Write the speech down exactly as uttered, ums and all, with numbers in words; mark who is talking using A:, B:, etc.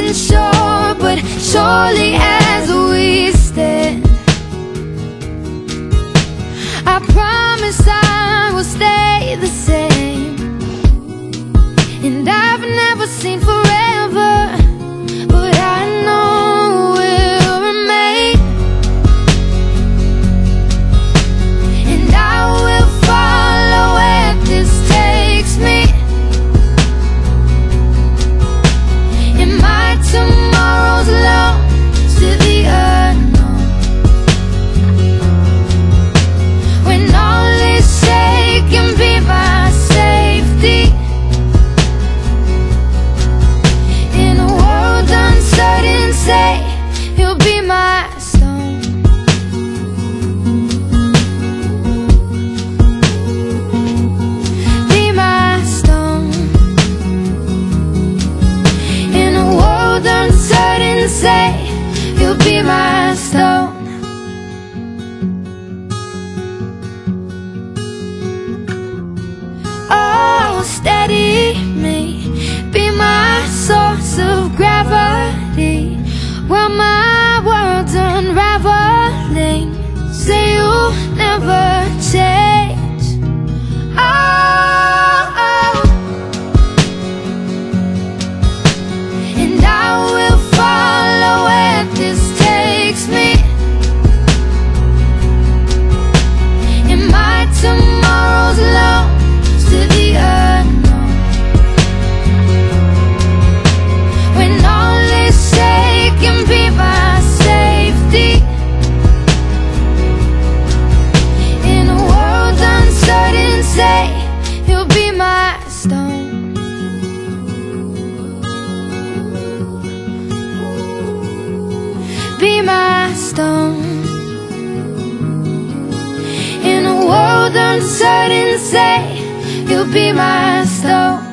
A: unsure, but surely as we stand, I promise I will stay the same. And I've never seen forever, but I know we'll remain. And I will follow where this takes me. And my tomorrow's lost to the unknown. When all is shaken, be my safety. In a world uncertain, say you'll be my stone. Be my stone. In a world uncertain, say you'll be my stone. Oh, steady me, be my source of gravity. While my world's unraveling, say you'll never change. Oh, oh. And I will follow where this takes me. And my tomorrow's lost to the unknown. When all is shaken, be my safety. In a world uncertain, say you'll be my stone. Be my stone. In a world uncertain, say you'll be my stone.